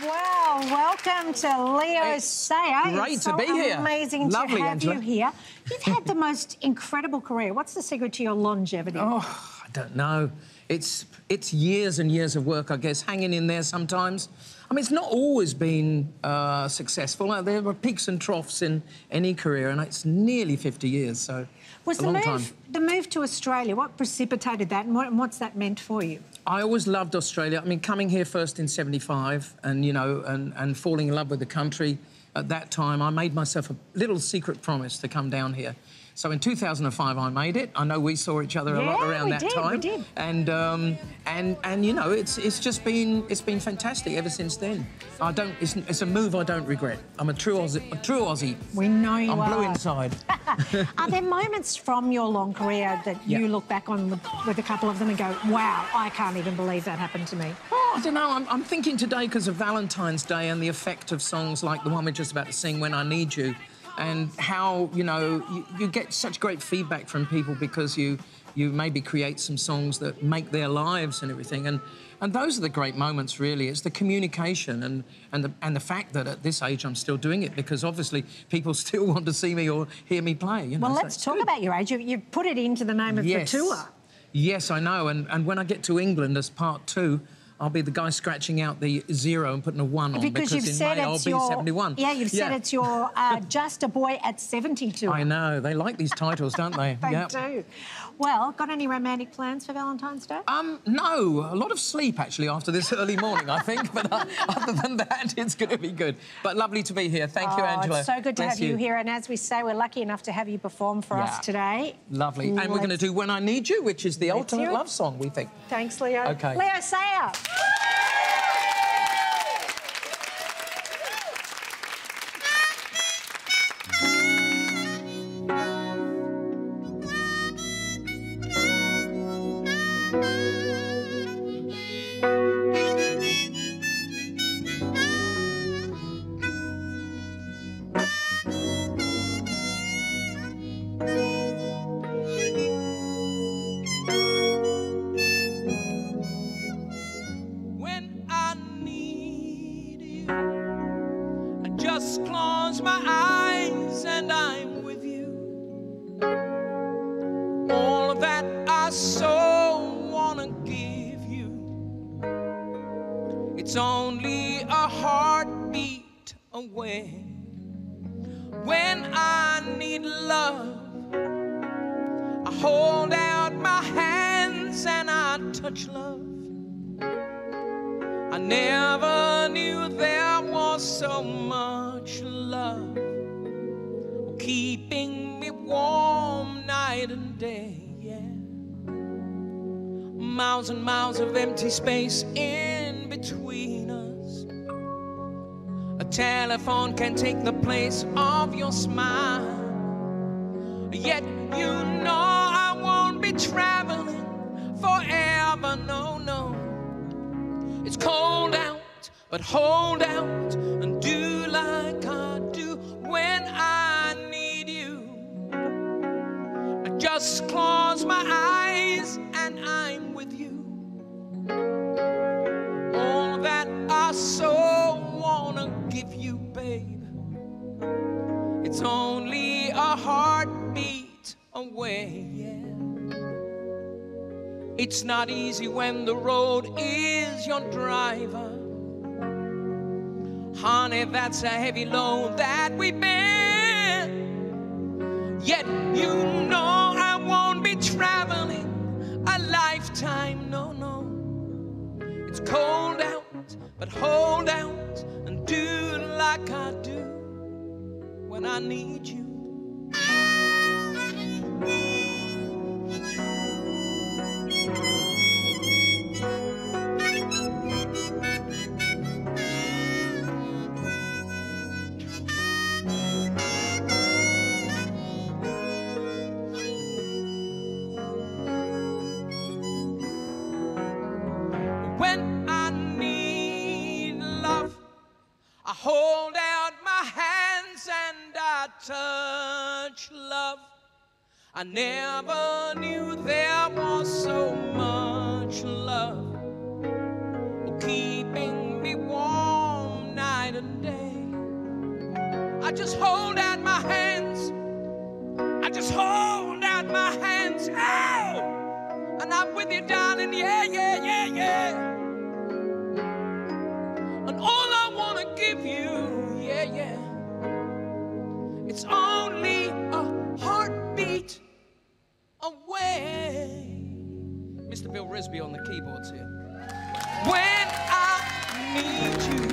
Well, welcome to Leo Sayer. Great to be here. Amazing Lovely, to have Angela. you here. You've had the most incredible career. What's the secret to your longevity? Oh, I don't know. It's years and years of work, I guess, hanging in there sometimes. I mean, it's not always been successful. There were peaks and troughs in any career, and it's nearly 50 years, so Was it's a long time. The move to Australia, what precipitated that and what's that meant for you? I always loved Australia. I mean, coming here first in '75 and, you know, and falling in love with the country at that time, I made myself a little secret promise to come down here. So in 2005, I made it. I know we saw each other a lot around that time. We did. And you know, it's just been fantastic ever since then. It's a move I don't regret. I'm a true Aussie. We know you are. I'm blue inside. Are there moments from your long career that you look back on with a couple of them and go, wow, I can't even believe that happened to me? Oh, I don't know. I'm thinking today because of Valentine's Day and the effect of songs like the one we're just about to sing, When I Need You, and how, you know, you get such great feedback from people because you maybe create some songs that make their lives and everything. And those are the great moments, really. It's the communication and the fact that at this age I'm still doing it, because obviously people still want to see me or hear me play. You know, well, let's talk about your age. You've put it into the name of the tour. Yes, I know. And when I get to England as part 2, I'll be the guy scratching out the 0 and putting a 1 on, because you've in said May I'll be 71. Yeah, you've said it's your Just a Boy at 72. I know. They like these titles, don't they? They do. Well, got any romantic plans for Valentine's Day? No. A lot of sleep, actually, after this early morning, I think. But other than that, it's going to be good. But lovely to be here. Thank you, Angela. It's so good to have you here. And as we say, we're lucky enough to have you perform for us today. Lovely. And we're going to do When I Need You, which is the ultimate love song, we think. Thanks, Leo. OK. Leo Sayer. Just close my eyes and I'm with you. All that I so wanna give you. It's only a heartbeat away. When I need love, I hold out my hands and I touch love. I never knew there was so much love, keeping me warm night and day, Miles and miles of empty space in between us. A telephone can take the place of your smile. Yet you know I won't be traveling forever, no, no. It's cold out, but hold out and do like I do when I need you. I just close my eyes and I'm with you. All that I so wanna give you, babe, it's only a heartbeat away, It's not easy when the road is your driver. Honey, that's a heavy load that we bear. Yet you know I won't be traveling a lifetime, no, no. It's cold out, but hold out and do like I do when I need you. When I need love, I hold out my hands and I touch love. I never knew there was so much love, keeping me warm just hold out my hands. I just hold out my hands. Oh! And I'm with you, darling. Yeah, yeah, yeah, yeah. And all I want to give you, yeah, yeah, it's only a heartbeat away. Mr. Bill Risby on the keyboards here. When I need you.